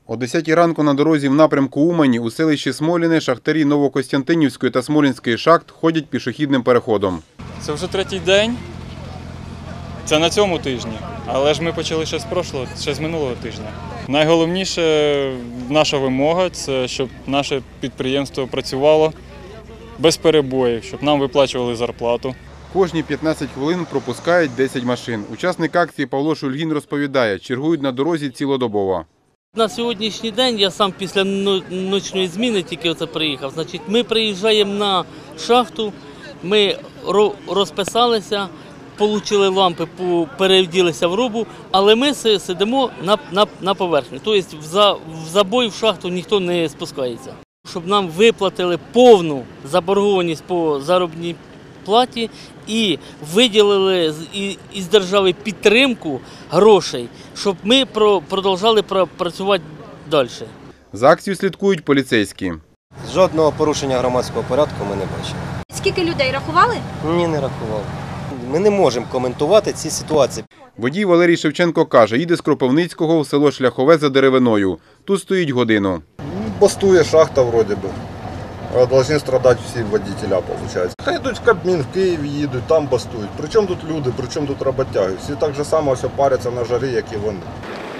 О 10 ранку на дорозі в напрямку Умані у селищі Смоліне шахтарі Новокостянтинівської та Смолінської шахт ходять пішохідним переходом. Це вже третій день, це на цьому тижні, але ж ми почали ще з минулого тижня. Найголовніше наша вимога – це щоб наше підприємство працювало без перебоїв, щоб нам виплачували зарплату. Кожні 15 хвилин пропускають 10 машин. Учасник акції Павло Шульгін розповідає, чергують на дорозі цілодобово. На сьогоднішній день, я сам після нічної зміни тільки приїхав, значить, ми приїжджаємо на шахту, ми розписалися, отримали лампи, перевділися в рубу, але ми сидимо на поверхні. Тобто в забой в шахту ніхто не спускається. Щоб нам виплатили повну заборгованість по заробітній платі і виділили із держави підтримку грошей, щоб ми продовжували працювати далі. За акцією слідкують поліцейські. Жодного порушення громадського порядку ми не бачимо. Скільки людей рахували? Ні, не рахував. Ми не можемо коментувати ці ситуації. Водій Валерій Шевченко каже, їде з Кропивницького в село Шляхове за деревиною. Тут стоїть годину. Бастує шахта вроді би. А повинні страдати всі водителя, виходить. Хай йдуть в Кабмін, в Київ їдуть, там бастують. Причому тут люди, причому тут роботяги. Всі так же само все паряться на жарі, як і вони.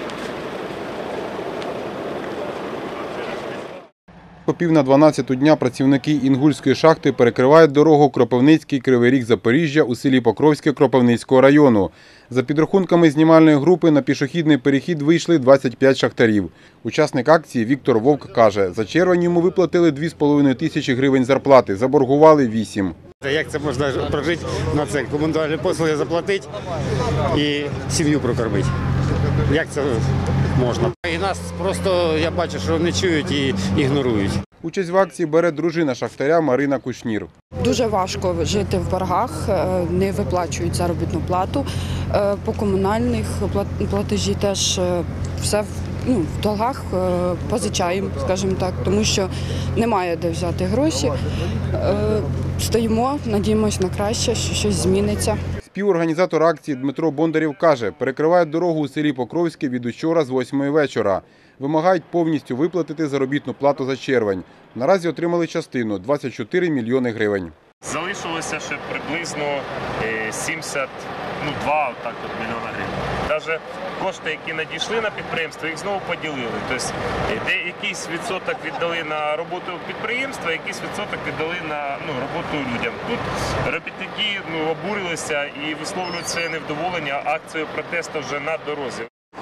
О 11:50 дня працівники Інгульської шахти перекривають дорогу Кропивницький – Кривий Ріг – Запоріжжя у селі Покровське Кропивницького району. За підрахунками знімальної групи на пішохідний перехід вийшли 25 шахтарів. Учасник акції Віктор Вовк каже, за червень йому виплатили 2,5 тисячі гривень зарплати, заборгували 8. Як це можна прожити на це? Комунальні послуги заплатити і сім'ю прокормити. Як це можна? І нас просто, я бачу, що не чують і ігнорують. Участь в акції бере дружина шахтаря Марина Кушнір. Дуже важко жити в боргах, не виплачують заробітну плату. По комунальних платежі теж все в долгах позичаємо, скажімо так, тому що немає де взяти гроші. Стоїмо, надіємося на краще, що щось зміниться. Співорганізатор акції Дмитро Бондарєв каже, перекривають дорогу у селі Покровське від учора з 8 вечора. Вимагають повністю виплатити заробітну плату за червень. Наразі отримали частину – 24 мільйони гривень. Залишилося ще приблизно 72 мільйона гривень. Навіть кошти, які надійшли на підприємство, їх знову поділили. Тобто, якийсь відсоток віддали на роботу підприємства, якийсь відсоток віддали на роботу людям. Тут робітники обурилися і висловлюють своє невдоволення акцією протесту вже на дорозі.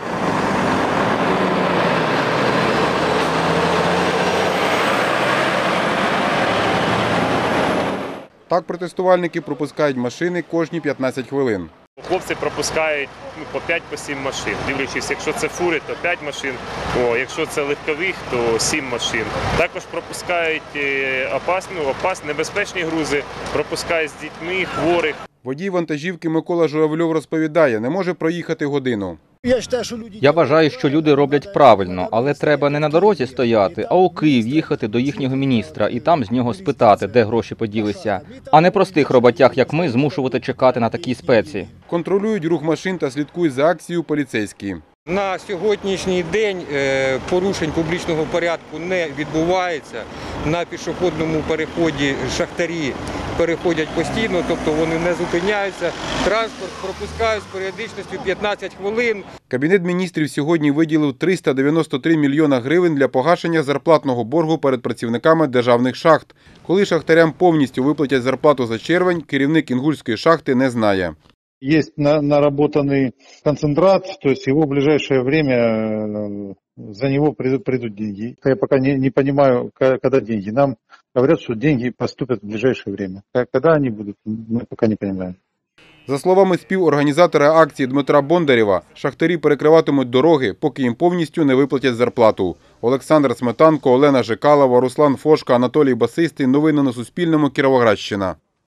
Так протестувальники пропускають машини кожні 15 хвилин. Хлопці пропускають по 5-7 машин, дивлячись, якщо це фури, то 5 машин, якщо це легкових, то 7 машин. Також пропускають небезпечні грузи, пропускають з дітьми, хворих. Водій вантажівки Микола Журавльов розповідає, не може проїхати годину. Я вважаю, що люди роблять правильно, але треба не на дорозі стояти, а у Київ їхати до їхнього міністра і там з нього спитати, де гроші поділися, а не простих роботяг, як ми, змушувати чекати на такій спеці. Контролюють рух машин та слідкують за акцією поліцейські. На сьогоднішній день порушень публічного порядку не відбувається. На пішохідному переході шахтарі переходять постійно, тобто вони не зупиняються. Транспорт пропускають з періодичністю 15 хвилин. Кабінет міністрів сьогодні виділив 393 мільйона гривень для погашення зарплатного боргу перед працівниками державних шахт. Коли шахтарям повністю виплатять зарплату за червень, керівник Інгульської шахти не знає. Есть наработанный концентрат, то есть его в ближайшее время за него придут деньги. Я пока не понимаю, когда деньги. Нам говорят, что деньги поступят в ближайшее время. Когда они будут, мы пока не понимаем. За словами співорганізатора акції Дмитра Бондарєва, шахтарі перекриватимуть дороги, поки їм повністю не виплатять зарплату. Олександр Сметанко, Олена Жикалова, Руслан Фошка, Анатолій Басистий. Новини на Суспільному. Кіровоградщина.